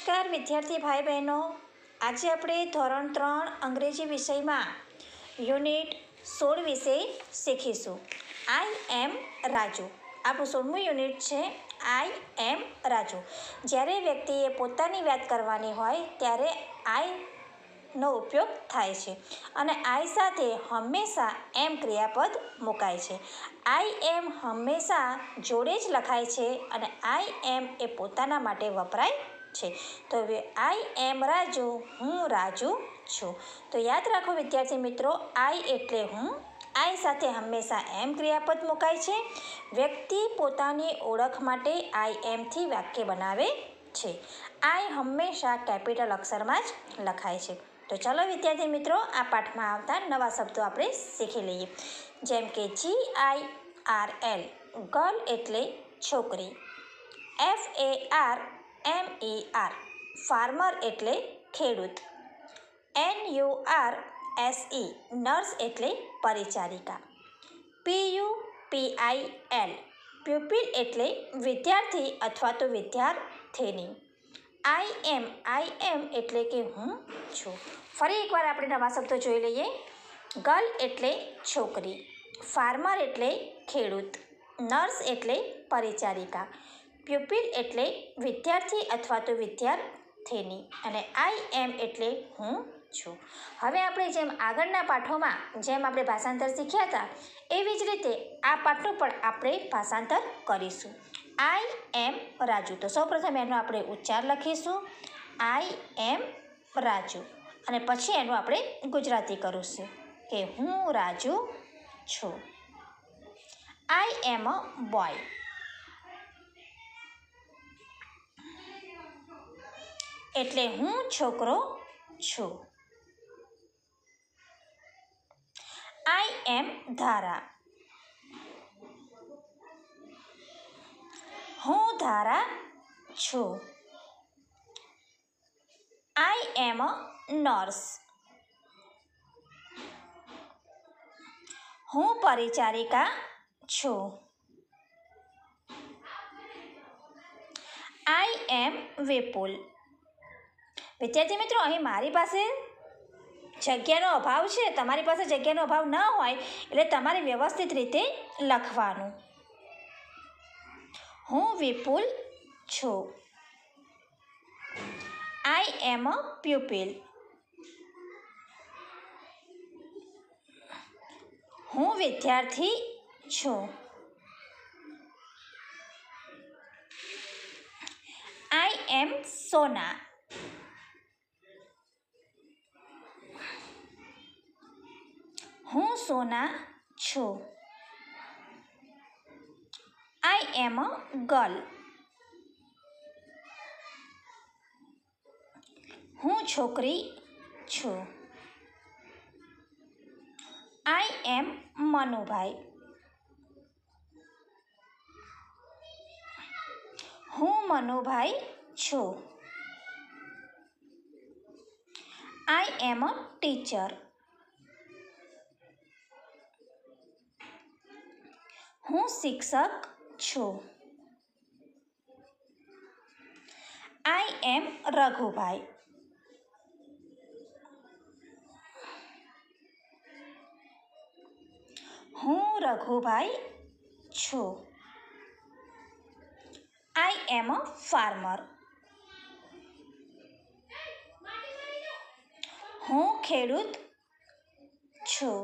નમસ્કાર વિદ્યાર્થી ભાઈ બહેનો, આજે આપણે ધોરણ 3 અંગ્રેજી વિષયમાં યુનિટ 16 વિશે શીખીશું. આઈ એમ રાજુ. આપણું 16મું યુનિટ છે આઈ એમ રાજુ. જ્યારે વ્યક્તિએ પોતાની વાત કરવાની હોય ત્યારે આઈનો ઉપયોગ થાય છે અને આઈ સાથે હંમેશા એમ ક્રિયાપદ મુકાય છે. આઈ એમ હંમેશા જોડે જ લખાય છે અને આઈ એમ એ પોતાના માટે વપરાય છે. તો હવે આઈ એમ રાજુ, હું રાજુ છું. તો યાદ રાખો વિદ્યાર્થી મિત્રો, આઈ એટલે હું. આઈ સાથે હંમેશા એમ ક્રિયાપદ મુકાય છે. વ્યક્તિ પોતાની ઓળખ માટે આઈ એમથી વાક્ય બનાવે છે. આઈ હંમેશા કેપિટલ અક્ષરમાં જ લખાય છે. તો ચાલો વિદ્યાર્થી મિત્રો, આ પાઠમાં આવતા નવા શબ્દો આપણે શીખી લઈએ. જેમ કે GIRL, ગર્લ એટલે છોકરી. FARMER, ફાર્મર એટલે ખેડૂત. NURSE, નર્સ એટલે પરિચારિકા. PUPIL, પ્યુપિલ એટલે વિદ્યાર્થી અથવા તો વિદ્યાર્થીની. I am એટલે કે હું છું. ફરી એકવાર આપણે નવા શબ્દો જોઈ લઈએ. ગર્લ એટલે છોકરી, ફાર્મર એટલે ખેડૂત, નર્સ એટલે પરિચારિકા, પ્યુપિલ એટલે વિદ્યાર્થી અથવા તો વિદ્યાર્થીની અને આઈ એમ એટલે હું છું. હવે આપણે જેમ આગળના પાઠોમાં જેમ આપણે ભાષાંતર શીખ્યા હતા એવી જ રીતે આ પાઠનું પણ આપણે ભાષાંતર કરીશું. આઈ એમ રાજુ. તો સૌપ્રથમ એનો આપણે ઉચ્ચાર લખીશું, આઈ એમ રાજુ, અને પછી એનું આપણે ગુજરાતી કરીશું કે હું રાજુ છું. I am a boy. એટલે હું છોકરો છું. I am Dhara. હું ધારા છું. I am a nurse. હું પરિચારિકા છું. આઈ એમ વિપુલ. વિદ્યાર્થી મિત્રો, અહીં મારી પાસે જગ્યાનો અભાવ છે. તમારી પાસે જગ્યાનો અભાવ ન હોય એટલે તમારે વ્યવસ્થિત રીતે લખવાનું. હું વિપુલ છું. I am a pupil. હું વિદ્યાર્થી છું. I am Sona. હું સોના છું. I am a girl. હું છોકરી છું. I am Manubhai. હું મનુભાઈ છું. I am a teacher. હું શિક્ષક છું. I am Raghubhai. હું રઘુભાઈ છું. I am a farmer. હું ખેડૂત છું.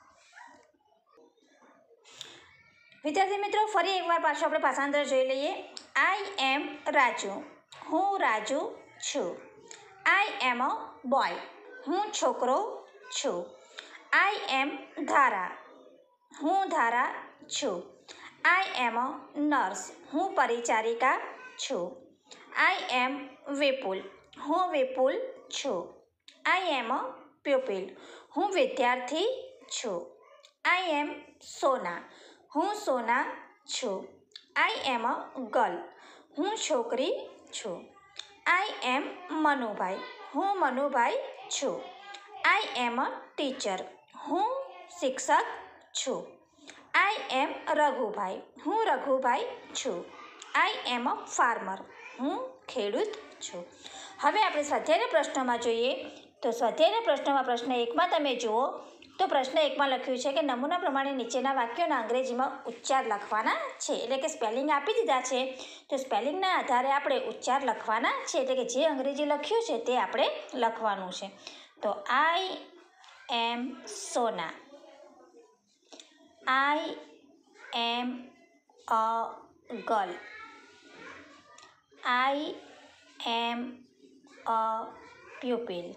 વિદ્યાર્થી મિત્રો, ફરી એકવાર પાછું આપણે ભાષાંતર જોઈ લઈએ. આઈ એમ રાજુ. હું રાજુ છું. I am a boy. હું છોકરો છું. I am Dhara. હું ધારા છું. I am a nurse. હું પરિચારિકા છું. I am Vipul. હું વિપુલ છું. I am a pupil. હું વિદ્યાર્થી છું. I am Sona. હું સોના છું. I am a girl. હું છોકરી છું. I am Manubhai. હું મનુભાઈ છું. I am a teacher. હું શિક્ષક છું. I am Raghubhai. હું રઘુભાઈ છું. I am a farmer. હું ખેડૂત છું. હવે આપણે સ્વાધ્યાયના પ્રશ્નોમાં જોઈએ તો સ્વાધ્યાયના પ્રશ્નોમાં પ્રશ્ન 1માં તમે જુઓ તો પ્રશ્ન 1માં લખ્યું છે કે નમૂના પ્રમાણે નીચેના વાક્યોના અંગ્રેજીમાં ઉચ્ચાર લખવાના છે, એટલે કે સ્પેલિંગ આપી દીધા છે તો સ્પેલિંગના આધારે આપણે ઉચ્ચાર લખવાના છે, એટલે કે જે અંગ્રેજી લખ્યું છે તે આપણે લખવાનું છે. તો I am Sona, I am a girl, I am a pupil,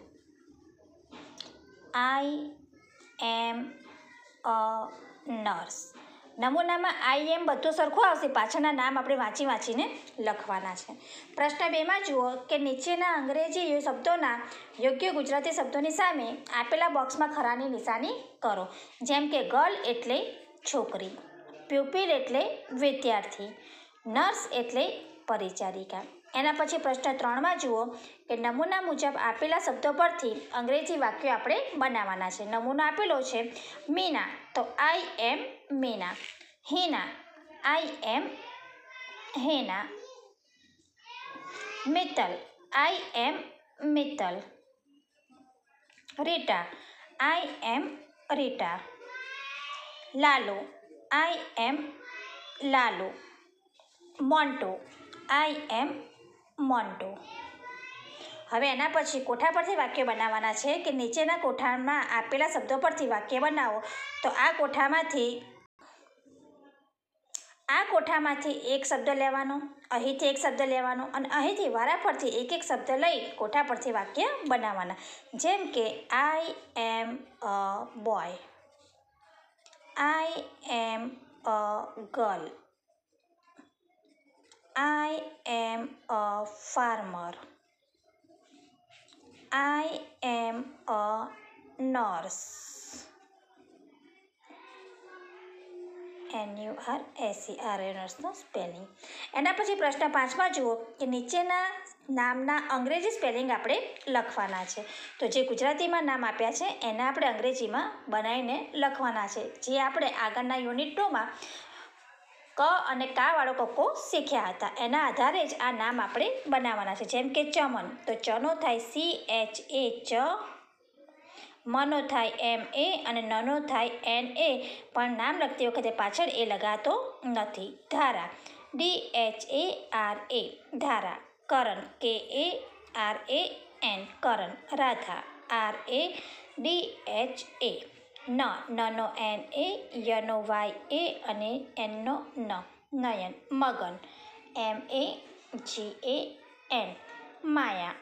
I am a nurse. નમૂનામાં આઈ એમ બધું સરખું આવશે, પાછળના નામ આપણે વાંચીને લખવાના છે. પ્રશ્ન 2માં જુઓ કે નીચેના અંગ્રેજી શબ્દોના યોગ્ય ગુજરાતી શબ્દોની સામે આપેલા બોક્સમાં ખરાની નિશાની કરો. જેમ કે ગર્લ એટલે છોકરી, પ્યુપિલ એટલે વિદ્યાર્થી, નર્સ એટલે પરિચારિકા. એના પછી પ્રશ્ન 3માં જુઓ કે નમૂના મુજબ આપેલા શબ્દો પરથી અંગ્રેજી વાક્યો આપણે બનાવવાના છે. નમૂનો આપેલો છે મીના, તો આઈ એમ મીના. હિના, આઈ એમ હેના. મિત્તલ, આઈ એમ મિત્તલ. રીટા, આઈ એમ રીટા. લાલુ, આઈ એમ લાલુ. મોન્ટુ, આઈ એમ મોન્ટુ. હવે એના પછી કોઠા પરથી વાક્ય બનાવવાના છે કે નીચેના કોઠામાં આપેલા શબ્દો પરથી વાક્ય બનાવો. તો આ કોઠામાંથી એક શબ્દ લેવાનો, અહીંથી એક શબ્દ લેવાનો અને અહીંથી વારાફરતી એક એક શબ્દ લઈ કોઠા પરથી વાક્ય બનાવવાના. જેમ કે I am a boy, I am a girl, I am a farmer, I am a nurse. NURSE નર્સનો સ્પેલિંગ. એના પછી પ્રશ્ન 5માં જુઓ કે નીચેના નામના અંગ્રેજી સ્પેલિંગ આપણે લખવાના છે. તો જે ગુજરાતીમાં નામ આપ્યા છે એના આપણે અંગ્રેજીમાં બનાવીને લખવાના છે, જે આપણે આગળના યુનિટ 2માં ક અને કાવાળો કક્કો શીખ્યા હતા. એના આધારે જ આ નામ આપણે બનાવવાના છે. જેમ કે ચમન, તો ચનો થાય CHA ચ, મનો થાય MA અને નનો થાય NA, પણ નામ લખતી વખતે પાછળ એ લગાતો નથી. ધારા, DHARA ધારા. કરણ, KARAN કરણ. રાધા, RADHA. નનો NA, યનો YA અને એનનો ન, નયન. મગન, MAGAN. માયા,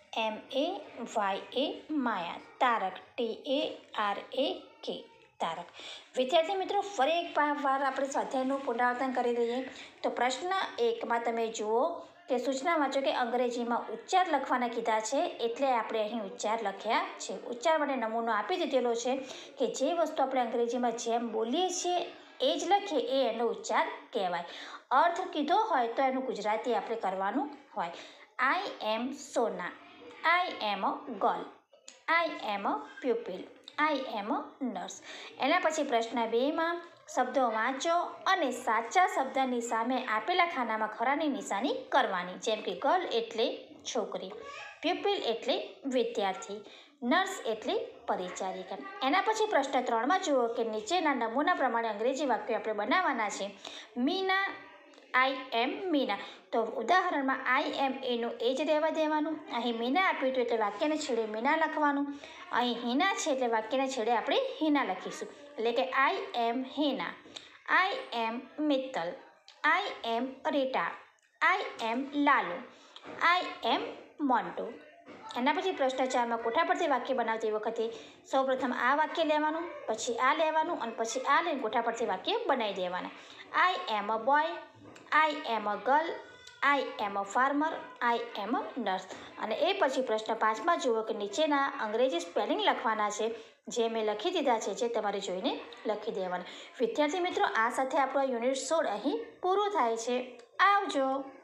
MAYA માયા. તારક, TARAK તારક. વિદ્યાર્થી મિત્રો, ફરી એક વાર આપણે સ્વાધ્યાયનું પુનરાવર્તન કરી લઈએ. તો પ્રશ્ન 1માં તમે જુઓ કે સૂચના વાંચો કે અંગ્રેજીમાં ઉચ્ચાર લખવાના કીધા છે, એટલે આપણે અહીં ઉચ્ચાર લખ્યા છે. ઉચ્ચાર માટે નમૂનો આપી દીધેલો છે કે જે વસ્તુ આપણે અંગ્રેજીમાં જેમ બોલીએ છીએ એ જ લખીએ એ એનો ઉચ્ચાર કહેવાય. અર્થ કીધો હોય તો એનું ગુજરાતી આપણે કરવાનું હોય. I am Sona, I am a girl, I am a pupil, I am a nurse. એના પછી પ્રશ્ન 2માં શબ્દો વાંચો અને સાચા શબ્દની સામે આપેલા ખાનામાં ખરાની નિશાની કરવાની. જેમ કે ગર્લ એટલે છોકરી, પ્યુપિલ એટલે વિદ્યાર્થી, નર્સ એટલે પરિચારિકા. એના પછી પ્રશ્ન 3માં જુઓ કે નીચેના નમૂના પ્રમાણે અંગ્રેજી વાક્યો આપણે બનાવવાના છે. મીના, આઈ એમ મીના. તો ઉદાહરણમાં આઈ એમ એનું એ જ રહેવા દેવાનું. અહીં મીના આપ્યું હતું એટલે વાક્યને છેડે મીના લખવાનું. અહીં હિના છે એટલે વાક્યને છેડે આપણે હિના લખીશું. એટલે કે આઈ એમ હિના, આઈ એમ મિત્તલ, આઈ એમ રીટા, આઈ એમ લાલુ, આઈ એમ મોન્ટુ. એના પછી પ્રશ્ન 4માં કોઠા પરથી વાક્ય બનાવતી વખતે સૌપ્રથમ આ વાક્ય લેવાનું, પછી આ લેવાનું અને પછી આ લઈને કોઠા પરથી વાક્ય બનાવી દેવાના. I am a boy, I am a girl, I am a farmer, I am a nurse. અને એ પછી પ્રશ્ન 5માં જુઓ કે નીચેના અંગ્રેજી સ્પેલિંગ લખવાના છે, જે મેં લખી દીધા છે, જે તમારે જોઈને લખી દેવાના. વિદ્યાર્થી મિત્રો, આ સાથે આપણો યુનિટ 16 અહીં પૂરું થાય છે. આવજો.